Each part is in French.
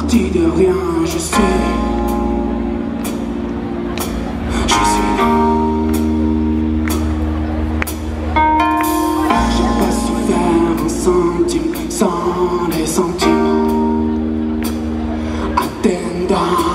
Parti de rien, je suis là. J'ai pas souffert un centime sans les sentiments. Attendant.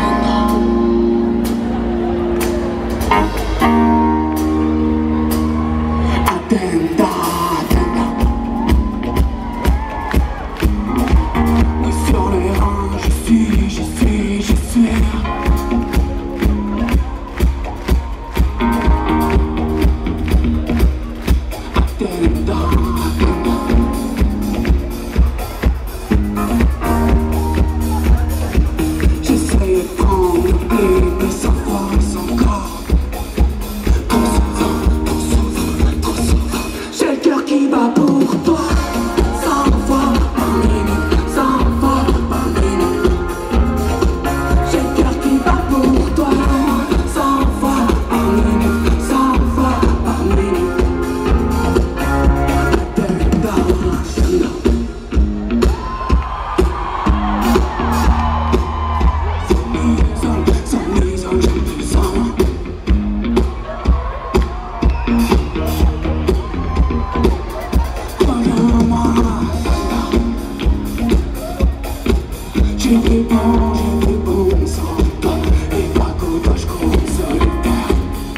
J'ai fait bon sans toi. Et pas qu'au toi je cours solitaire.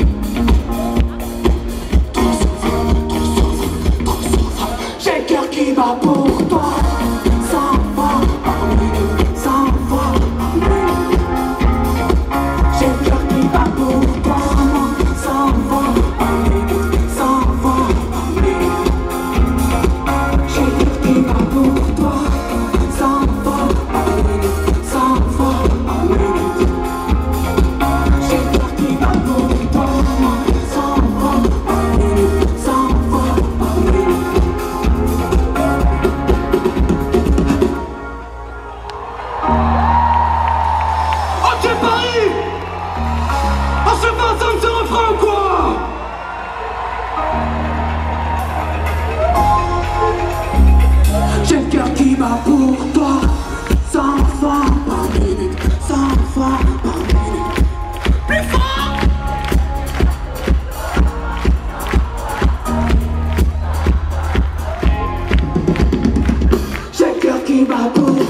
Trop souffre. J'ai le cœur qui bat pour toi. 100 fois par minute, 100 fois par minute. J'ai le cœur qui bat pour toi. 100 fois par minute, 100 fois par minute. J'ai le cœur qui bat pour toi. 100 fois par minute, 100 fois par minute. J'ai le cœur qui bat pour toi. 100 fois par minute, 100 fois par minute. Ok Paris, on se fait entendre ce refrain quoi. J'ai le cœur qui bat pour toi. 100 fois par minute, 100 fois par minute. Plus fort. J'ai le cœur qui bat pour toi.